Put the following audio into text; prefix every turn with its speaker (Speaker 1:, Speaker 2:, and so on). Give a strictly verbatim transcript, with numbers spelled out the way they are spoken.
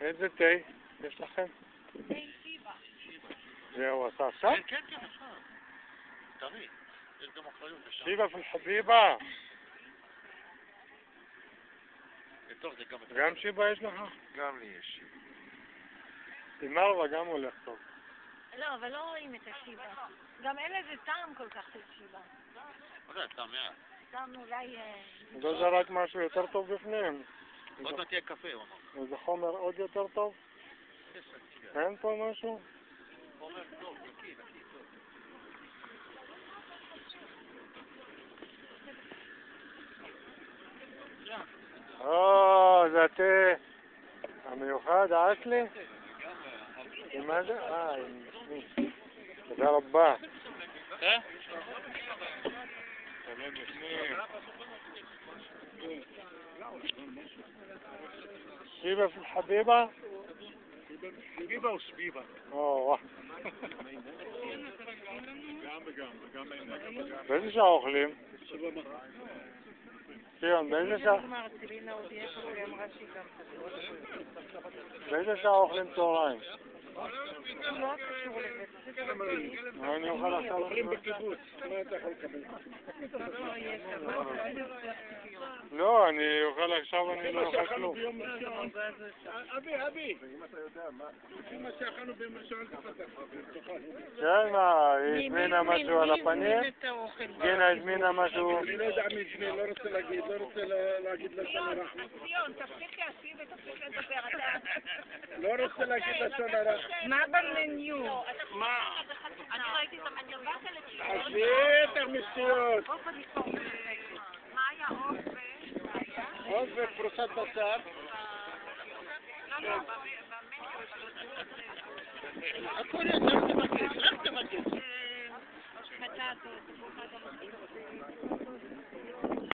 Speaker 1: איזה תה יש לכם?
Speaker 2: תה שיבה.
Speaker 1: זהו, עשה עכשיו?
Speaker 3: כן, כן, כן, עכשיו. טרי. יש גם אחריות בשם.
Speaker 1: שיבה פי חביבה.
Speaker 3: טוב, זה גם...
Speaker 1: גם שיבה יש לך?
Speaker 3: גם לי יש שיבה.
Speaker 1: עם מרווה גם הולך טוב.
Speaker 2: לא, אבל לא רואים את השיבה. גם אין לזה טעם כל כך של שיבה.
Speaker 3: מה זה, טעם מעט?
Speaker 2: טעם אולי...
Speaker 1: לא זרק משהו יותר טוב בפנים.
Speaker 3: עוד מעט תהיה קפה, הוא אמר.
Speaker 1: איזה חומר עוד יותר טוב? אין פה משהו?
Speaker 3: חומר טוב, נקי, נקי, טוב.
Speaker 1: או, זה התה המיוחד, האסלי? מה זה? אה, תודה רבה.
Speaker 3: אה?
Speaker 1: תלם בפנים. שיבה פי חביבה?
Speaker 3: שיבה או שביבה?
Speaker 1: או, וואו.
Speaker 3: גם וגם, וגם אין.
Speaker 1: באיזה שעה אוכלים? ציון, באיזה שעה? באיזה שעה אוכלים צהריים?
Speaker 2: לא קשור לזה.
Speaker 1: מה אני אוכל עכשיו?
Speaker 3: אוכלים בקיבוץ, מה אתה יכול לקבל?
Speaker 1: לא, אני אוכל עכשיו, אני לא אוכל כלום.
Speaker 3: אבי, אבי! אם אתה יודע, לפי מה שאכלנו ביום ראשון,
Speaker 1: כן, מה, היא הזמינה משהו על הפנים? גינה הזמינה משהו?
Speaker 3: אני לא יודע מי הזמין, לא רוצה להגיד, לא רוצה להגיד לשון הרע.
Speaker 2: ציון, תפסיק להשיב ותפסיק לדבר.
Speaker 3: לא רוצה להגיד לשון הרע.
Speaker 2: מה במניו?
Speaker 3: מה?
Speaker 2: אני ראיתי את המניו. באת לציון.
Speaker 3: אז בטח מסיעות.
Speaker 2: מה היה עוף ו...
Speaker 3: עוף ופרוסת בשר.
Speaker 2: לא, לא, במניו.
Speaker 3: הכל יצא